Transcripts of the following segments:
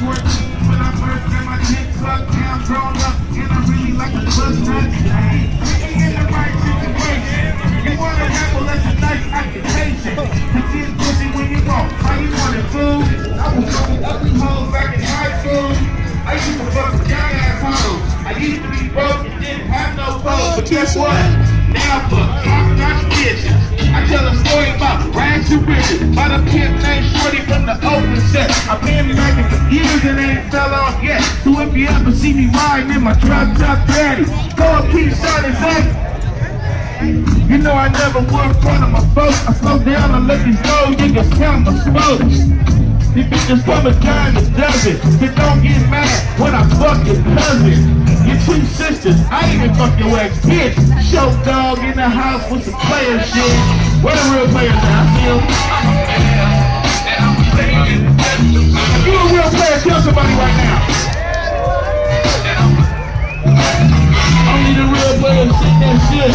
14 when I first got my dick sucked. Now I'm grown up and I really like to bust nuts. Put me in the right situation. You want to rap, well, that's a nice occupation. To get pussy when you walk. How you want it, fool? I was fucking ugly hoes back in high school. I used to fuck with young ass hoes. I used to be broke and didn't have no clothes. But guess what? Now I fuck top-notch bitches. I tell a story about rags to riches. By the pimp named Shorty from the open set. I've been back for years and ain't fell off yet. So if you ever see me riding in my drop top daddy, go a piece on his head. You know I never would front of my folks. I slow down and let these old niggas count my smokes. If it just come a time, it doesn't. But don't get mad when I fuck your cousin. Your two sisters, I even fuck your ex bitch. Show dog in the house with some player shit. Where the real players at? I see them. If you a real player, tell somebody right now. Only the real players see that shit.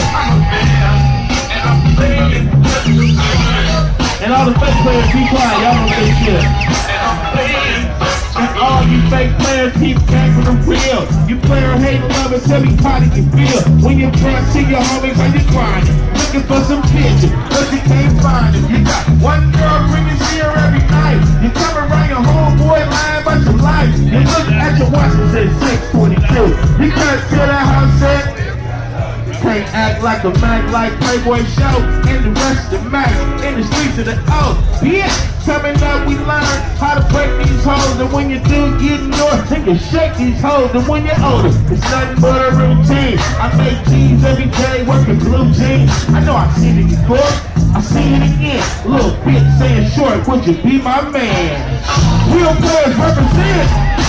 And all the fake players, be quiet, y'all don't say shit. And all you fake players keep back from the real. You player hate, love, and tell me how do you feel when you front to your homies while you grinding, looking for some pictures, but you can't find them. You got one girl bringing here every night. You come around your homeboy lying about your life. You look at your watch and say 6:22. You can't feel that house set. Can't act like a Mac like Playboy show and the rest of the Mac in the streets of the O. Yeah, coming up we learn how to break these hoes, and when you do get yours, then you shake these hoes, and when you're older, it's nothing but a routine. I make cheese every day, working blue jeans. I know I've seen it before, I seen it again. Little bitch saying short, would you be my man? Real players represent.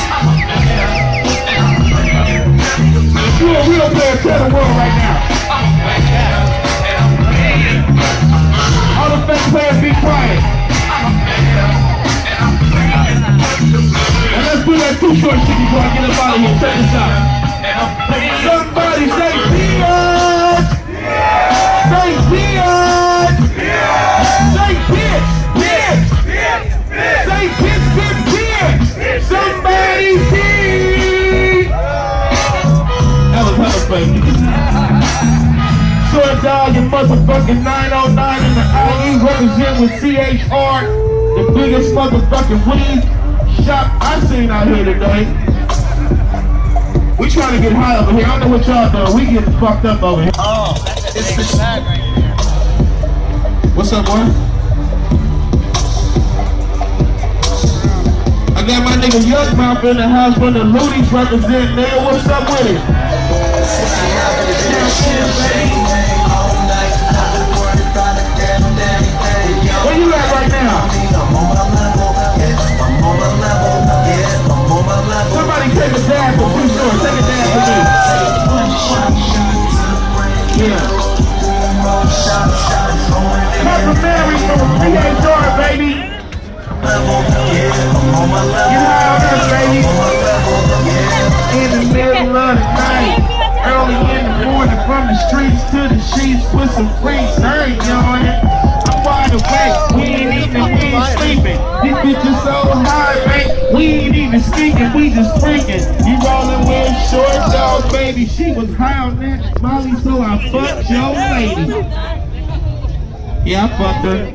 If you're a real player, tell the world right now. All the fake players, be quiet. And let's do that too short shit before I get up out of here. Check this out. Somebody say bitch! Say bitch! Say bitch! Bitch! Say bitch, bitch, bitch! Somebody bitch! That was hella fake. Short dog, your motherfucking 909 in the IE, represent with CHR, the biggest motherfucking weed shop I seen out here today. We trying to get high over here. I don't know what y'all doing. We getting fucked up over here. Oh, it's the bag right here. What's up, boy? I got my nigga Young Mouth in the house from the Loonies representing there. What's up with it? Where you at right now? Somebody take a dab for too short. Take a dab for me. Yeah. Complimentary from CHR, baby. Get high on us, baby. In the middle of the night, early in the morning, from the streets to the sheets with some freaks. I ain't yawning. I'm wide awake. We ain't eating, we ain't sleeping. These bitches so high, man. We ain't even speaking, we just freaking. You rolling with short dog, baby. She was high on that Molly, so I fucked your lady. Yeah, I fucked her.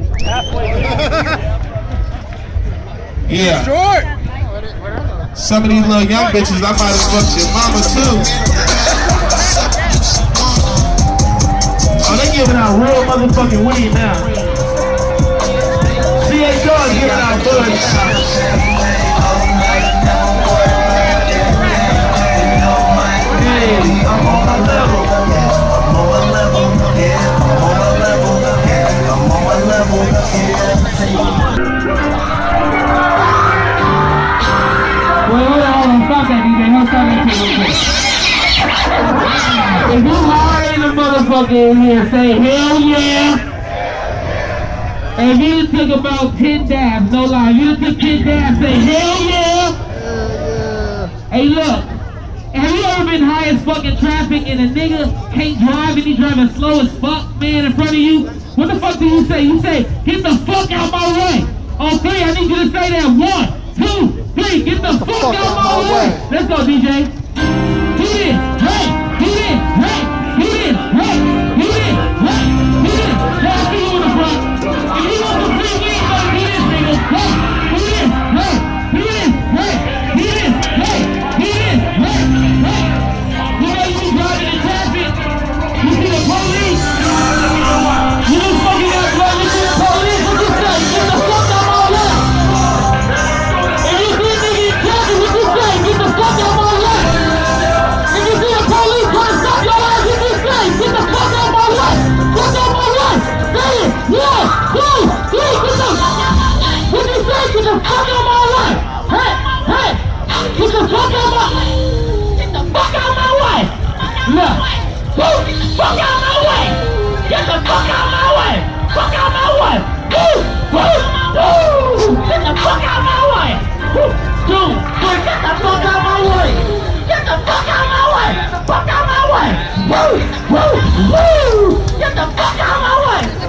Yeah. Short. Some of these little young bitches, I might have fucked your mama too. Oh, they giving out real motherfucking weed now. CHR giving out bud now. Hey, I'm on my level. I'm on my level. Yeah, I'm on my level. Yeah, I'm on my level. Wait, hold on, stop that DJ, hold stop that shit real quick. If you hard in the motherfucker in here, say hell yeah. If you took about 10 dabs, no lie, if you took 10 dabs, say hell yeah. Hey look, have you ever been high as fucking traffic and a nigga can't drive and he's driving slow as fuck, man, in front of you? What the fuck do you say? You say, get the fuck out my way. On three, I need you to say that. 1, 2, 3, get the fuck on, DJ. Hit it, hey, hit it, hey, hit it, hey, hit it, hey, hit it. Now I see you in the front. If you want to feel me, go hit it, nigga. Hey, hit it, hey, hit it, hey, hit it, hey, hit it, hey, hey. You know you be driving in traffic. You see the police. You just fucking got blood. You see the police. What you say? Get the fuck out my left. If you see a nigga in traffic, what you say? Get the fuck out my left. If you see a police trying to stop your ass, what you say? Get the fuck out my left. Fuck out my left. Say it. Yeah. Go. Get the. What you say? Get the fuck out my left. Hey. Hey. Get the fuck out my. Get the fuck out my way. Look. Fuck out my way. Get the fuck out my way. Fuck out my way. Get the fuck out my way. Dude, get the fuck out my way. Get the fuck out my way. Fuck out my way. Get the fuck out my way.